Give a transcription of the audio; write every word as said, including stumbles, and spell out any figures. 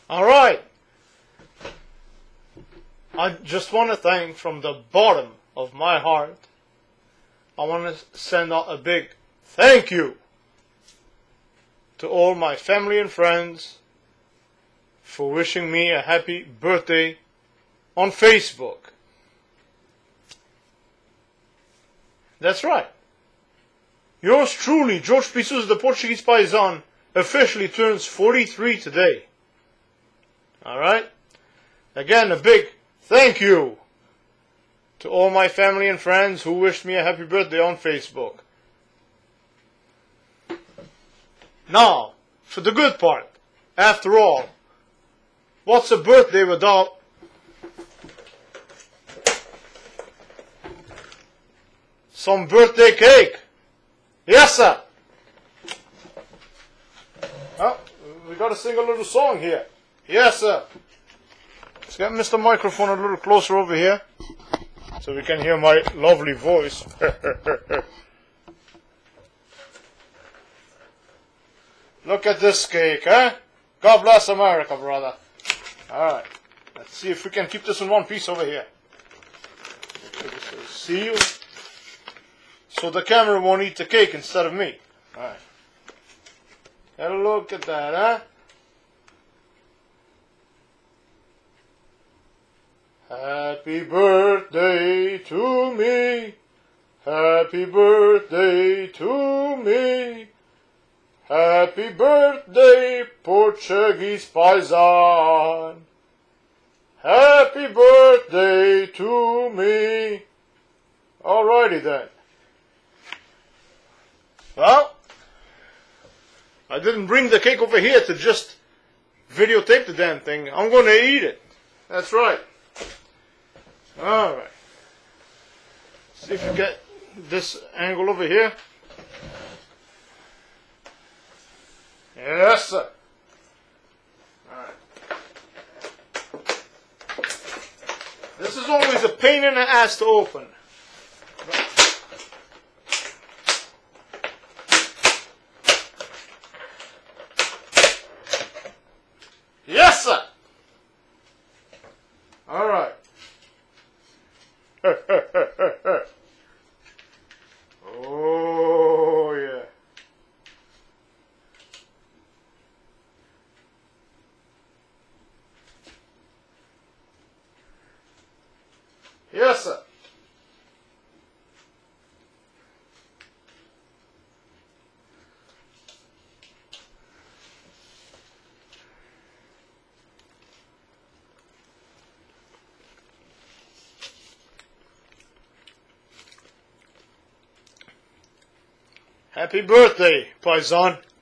Alright. I just want to thank from the bottom of my heart. I want to send out a big thank you to all my family and friends for wishing me a happy birthday on Facebook. That's right. Yours truly, Jorge Pisuza, the Portuguese Paisan, officially turns forty-three today. Alright? Again, a big thank you to all my family and friends who wished me a happy birthday on Facebook. Now, for the good part. After all, what's a birthday without some birthday cake? Yes, sir. Oh, we gotta sing a little song here. Yes, sir. Let's get Mister Microphone a little closer over here so we can hear my lovely voice. Look at this cake, huh? God bless America, brother. Alright. Let's see if we can keep this in one piece over here. Seal. So the camera won't eat the cake instead of me. Alright. Have a look at that, huh? Happy birthday to me. Happy birthday to me. Happy birthday, Portuguese Paisan. Happy birthday to me. Alrighty then. Well, I didn't bring the cake over here to just videotape the damn thing. I'm going to eat it. That's right. Alright. See if you get this angle over here. Yes, sir. Alright. This is always a pain in the ass to open. Yes, sir. Alright. Oh, yeah. Yes, sir. Happy birthday, Paisan.